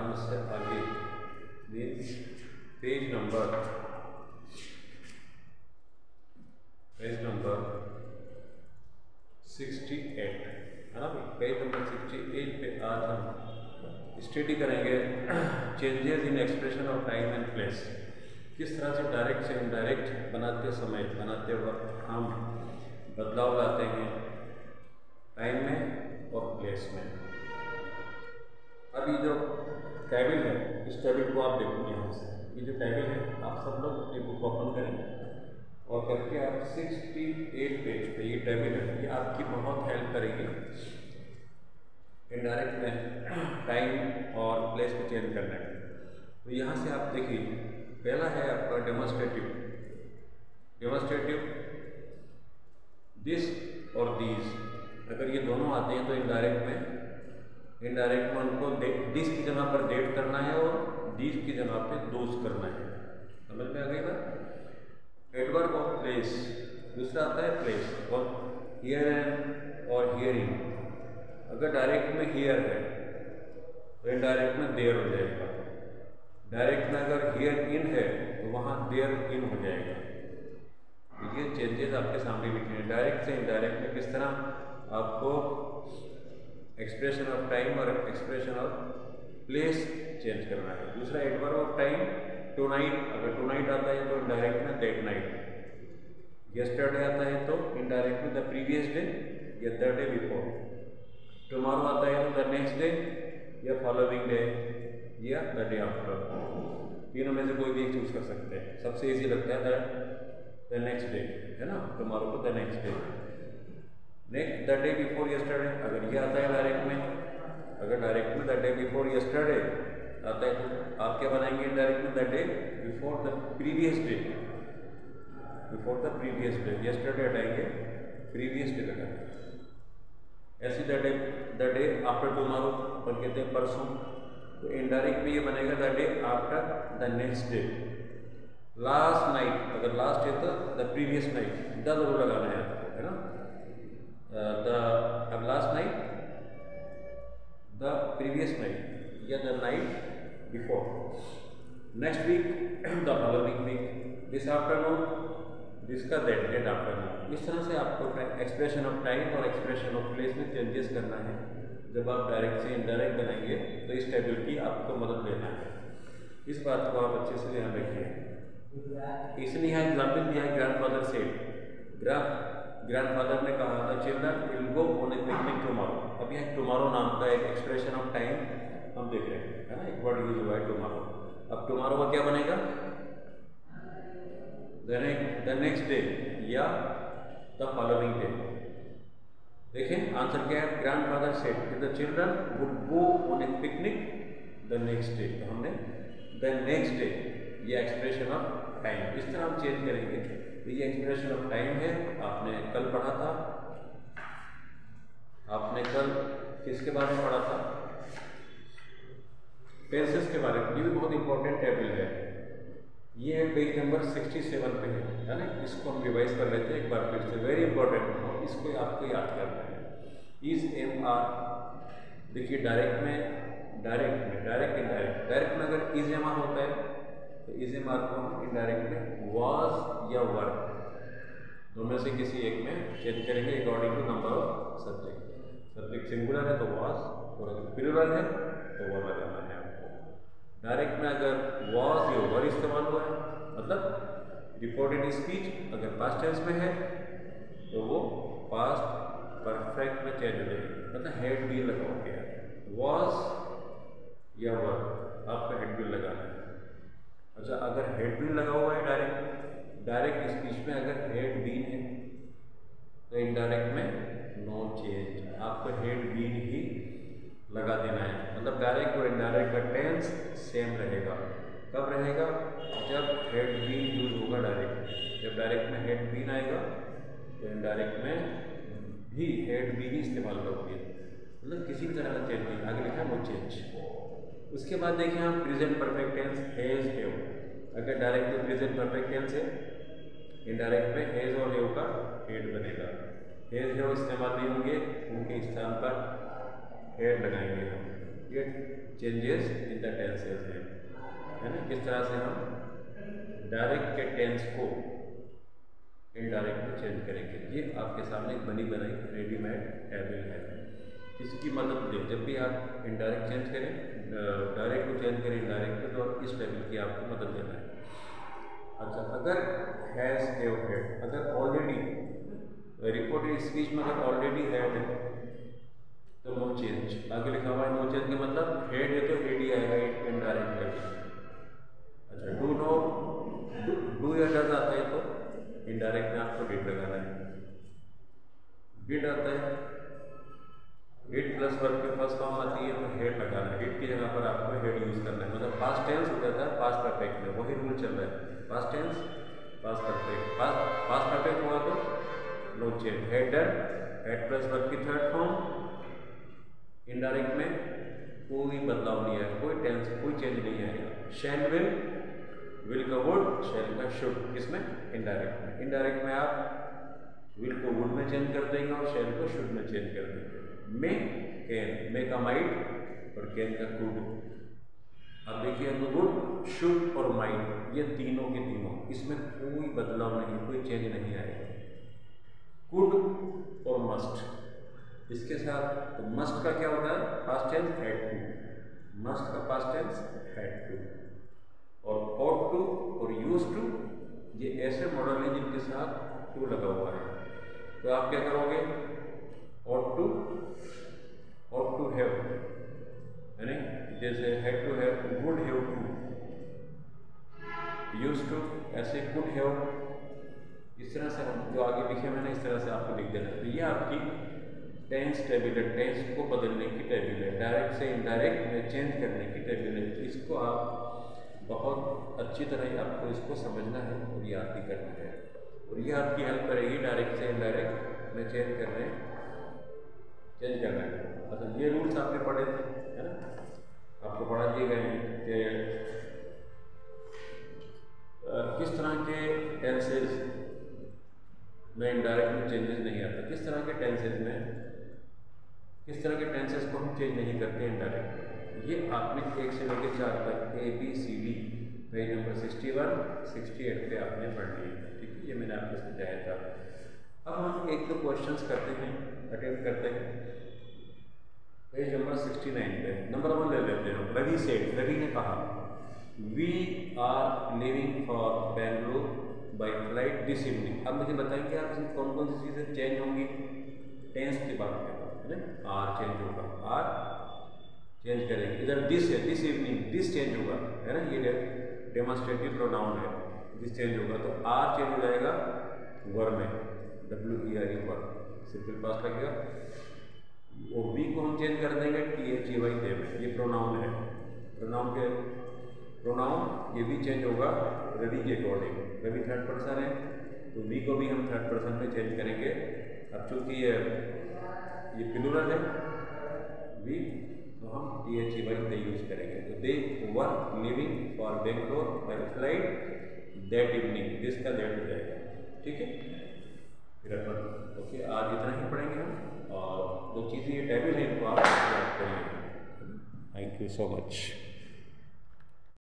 Exam से आगे means page number 68 है ना भाई। पेज नंबर 68 पे आज हम स्टडी करेंगे changes in expression of time and place. किस तरह से डायरेक्ट से इनडायरेक्ट बनाते वक्त हम बदलाव लाते हैं टाइम में और प्लेस में। अब ये जो टेबल है, इस टेबल को आप देखोगे यहाँ से, ये जो टेबल है आप सब लोग अपनी बुक ओपन करें और करके आप 68 पेज पे ये टेबल है, ये आपकी बहुत हेल्प करेगी इनडायरेक्ट में टाइम और प्लेस को चेंज करने में। तो यहाँ से आप देखिए, पहला है आपका डेमोन्स्ट्रेटिव दिस और दीज। अगर ये दोनों आते हैं तो इनडायरेक्ट में उनको दिस की जगह पर डेट करना है और दीज की जगह पे दोज करना है। समझ में आ गई ना। एडवर्ब ऑफ प्लेस, दूसरा आता है प्लेस और हियर और हियरिंग। अगर डायरेक्ट में हियर है तो इनडायरेक्ट में देयर हो जाएगा। डायरेक्ट में अगर हियर इन है तो वहाँ देयर इन हो जाएगा। ये चेंजेस आपके सामने लिखे हैं। डायरेक्ट से इनडायरेक्ट में किस तरह आपको एक्सप्रेशन ऑफ टाइम और एक्सप्रेशन ऑफ प्लेस चेंज करना है। दूसरा adverb of time, tonight. अगर टू नाइट आता है तो इनडायरेक्ट में दैट नाइट। यस्टरडे आता है तो इनडायरेक्ट में द प्रीवियस डे या द डे बिफोर। टुमारो आता है तो द नेक्स्ट डे या फॉलोइंग डे या द डे आफ्टर। तीनों में से कोई भी एक चूज कर सकते हैं। सबसे इजी लगता है द नेक्स्ट डे, है ना। टुमारो को the next day, next the day before yesterday. अगर ये आता है डायरेक्ट में, अगर डायरेक्ट में द डे बिफोर यस्टरडे आता है तो आप क्या बनाएंगे डायरेक्ट में the day before the previous day, yesterday हटाएंगे, प्रीवियस डे लगाएंगे। ऐसे द डे आफ्टर टुमारो अपन कहते हैं परसों, तो इनडायरेक्ट में ये बनेगा the day after the next day. Last night, अगर लास्ट है तो द प्रीवियस नाइट, द जरूर लगाना है आपको, है ना। अब last night the previous night या the night before. Next week the following week. This afternoon जिसका डेट आफ्टरनून। इस तरह से आपको एक्सप्रेशन ऑफ टाइम और एक्सप्रेशन ऑफ प्लेस में चेंजेस करना है। जब आप डायरेक्ट से इनडायरेक्ट बनाएंगे तो इस टेबल की आपको मदद लेना है। इस बात को आप अच्छे से ध्यान रखिए। इसलिए यहाँ एग्जाम्पल दिया है ग्रैंडफादर सेड। ग्रैंडफादर ने कहा था children will go on a picnic tomorrow. अब यहाँ टुमारो नाम का एक एक्सप्रेशन ऑफ टाइम हम देख रहे हैं, है ना। एक वर्ड यूज हुआ है टुमारो। अब टुमारो का क्या बनेगा, द नेक्स्ट डे या द फॉलोइंग डे। देखें आंसर क्या है, ग्रैंडफादर सेड कि the children would go on a picnic the next day. तो हमने द नेक्स्ट डे ये एक्सप्रेशन ऑफ टाइम इस तरह हम चेंज करेंगे। तो ये एक्सप्रेशन ऑफ टाइम है, आपने कल पढ़ा था। आपने कल किसके बारे में पढ़ा था, टेंसेस के बारे में। ये भी बहुत इंपॉर्टेंट टेबल है। ये है पेज नंबर 67 पे है ना। इसको हम रिवाइज कर लेते हैं एक बार फिर से, वेरी इंपॉर्टेंट। इसको आपको याद करना है। इज एम आर, देखिए डायरेक्ट में इनडायरेक्ट में अगर इज एम आर होता है तो इज एम आर को हम इनडायरेक्ट में वाज या वर दोनों में से किसी एक में चेंज करेंगे according to number of subject. Subject singular है तो वाज, और अगर प्लूरल है तो वर लगाना है आपको। डायरेक्ट में अगर वाज या वर इस्तेमाल हुआ है मतलब रिपोर्टेड स्पीच अगर पास्ट टेंस में है तो वो पास्ट परफेक्ट में चेंज हो जाएगी, मतलब हेड भी लगाओगे। वाज या वर आपका हेड बिल लगाना है। अच्छा, अगर हेड बिल लगा हुआ है डायरेक्ट स्पीच में अगर हेड बीन है तो इनडायरेक्ट में नो चेंज, आपको हेड बीन ही लगा देना है। मतलब डायरेक्ट और इनडायरेक्ट का टेंस सेम रहेगा। कब रहेगा, जब हेड बीन यूज होगा डायरेक्ट। जब डायरेक्ट में हेड बीन आएगा तो इनडायरेक्ट में भी हेड बीन ही इस्तेमाल करोगे, मतलब किसी तरह का चेंज नहीं। आगे लिखा है नो चेंज। उसके बाद देखिए हम present perfect tense has have. अगर डायरेक्ट में प्रेजेंट परफेक्ट टेंस है, इनडायरेक्ट में हैज और हैव का हेड बनेगा। हैज हैव इस्तेमाल नहीं होंगे, उनके स्थान पर हेड लगाएंगे हम। ये चेंजेस इन द टेंसेस है ना। किस तरह से हम डायरेक्ट के टेंस को इनडायरेक्ट में चेंज करेंगे। ये आपके सामने एक बनी बनाई रेडीमेड टेबल है, इसकी मदद लें। जब भी आप इनडायरेक्ट चेंज करें, डायरेक्ट को चेंज करें इनडायरेक्ट में, तो इस टेबल की आपको मदद लेना है। अच्छा, अगर हैज़ हैव हैड, अगर ऑलरेडी रिपोर्टेड स्पीच में अगर ऑलरेडी हैड है तो नो चेंज। आगे लिखा हुआ है नो चेंज का मतलब हेड है तो हेड ही आएगा इनडायरेक्ट में। अच्छा, डू नो डू या डज आता है तो इनडायरेक्ट में आपको डिड लगाना है। डिड आता है, डिड प्लस वर्ब के फर्स्ट फॉर्म आती है तो हेड लगाना है। डिड की जगह पर आपको हेड यूज करना है। मतलब पास्ट टेंस हो जाता है पास्ट परफेक्ट में, वही रूल चल रहा है। Past tense past perfect, past perfect हुआ तो no change. Had done, had plus verb की थर्ड फॉर्म इनडायरेक्ट में कोई बदलाव नहीं है, कोई टेंस कोई चेंज नहीं आएगा। शैल विल का वुड, शैल का शुड, किसमें इनडायरेक्ट में। इनडायरेक्ट में आप विल को वुड में चेंज कर देंगे और शैल को शुड में चेंज कर देंगे। मे कैन, मे का माइट और कैन का कुड। अब देखिए वुड, शुड और माइट, ये तीनों के तीनों, इसमें कोई बदलाव नहीं, कोई चेंज नहीं आएगा। कुड और मस्ट, इसके साथ तो मस्ट का क्या होता है past tense had to, must का पास्ट टेंस हैड टू। और ought to और used to, ये ऐसे मॉडल हैं जिनके साथ टू लगा हुआ है। तो आप क्या करोगे, ought to have, यानी जैसे had to have, would have to, used to, ऐसे could have, इस तरह से हम जो आगे लिखे मैंने इस तरह से आपको लिख देना। तो ये आपकी टेंस टेबल है, टेंस को बदलने की टेबल है, डायरेक्ट से इनडायरेक्ट में चेंज करने की टेबल है। इसको आप बहुत अच्छी तरह आपको इसको समझना है और याद भी करना है, और ये आपकी हेल्प करेगी डायरेक्ट से इनडायरेक्ट में चेंज करना है। अच्छा, ये रूल्स आपने पढ़े थे है ना, आपको पढ़ा दिए गए हैं कि किस तरह के टेंसेज में इनडायरेक्ट में चेंजेस नहीं आता, किस तरह के टेंसेज को हम चेंज नहीं करते इनडायरेक्ट। ये आपने 1 से लेकर 4 तक ABCD पेज नंबर 61, 68 पे आपने पढ़ लिया। ठीक है, ये मैंने आपको समझाया था। अब हम 1-2 क्वेश्चंस करते हैं, अटेम्प्ट करते हैं। पेज नंबर 69 पे नंबर 1 ले लेते हैं। रवि से, रवि ने कहा we are leaving for Bangalore by flight this evening. अब मुझे बताएंगे आप इसमें कौन कौन सी चीज़ें चेंज होंगी। टेंस की बात करें, आर चेंज होगा, आर चेंज करेंगे। इधर दिस है, दिस इवनिंग, दिस चेंज होगा है ना, ये डेमोन्स्ट्रेटिव प्रोनाउन है, दिस चेंज होगा तो आर चेंज हो जाएगा वर्ब में, WERE वर्ब, सिंपल पास्ट लगेगा। और वी को हम चेंज कर देंगे THEY दे में, ये प्रोनाउन है, प्रोनाउन ये भी चेंज होगा रवि के अकॉर्डिंग। रवि थर्ड पर्सन है तो वी को भी हम थर्ड पर्सन में चेंज करेंगे। अब चूंकि ये प्लूरल है वी, तो हम THEY दे यूज करेंगे। तो they were leaving for Bangalore by flight that evening, this का दैट हो जाएगा। ठीक है, फिर अपन ओके, आज इतना ही पढ़ेंगे हम, और जो चीज़ें ये टेबल है इनको आप याद करिए। Thank you so much.